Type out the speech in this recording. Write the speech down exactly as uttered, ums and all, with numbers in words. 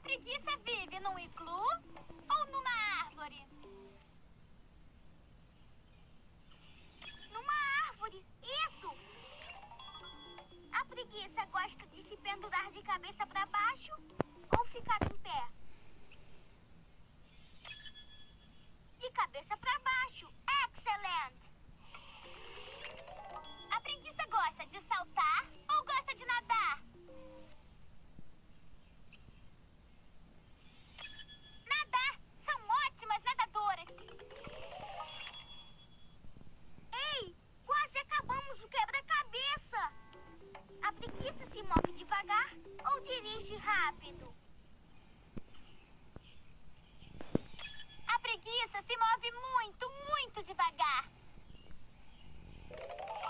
preguiça vive num iglu ou numa árvore? Numa árvore, isso! A preguiça gosta de se pendurar de cabeça para baixo ou ficar em pé? De cabeça para baixo. Excelente! A preguiça gosta de saltar ou gosta de nadar? Nadar! São ótimas nadadoras! Ei! Quase acabamos o quebra-cabeça! A preguiça se move devagar ou dirige rápido? A preguiça se move muito, muito devagar.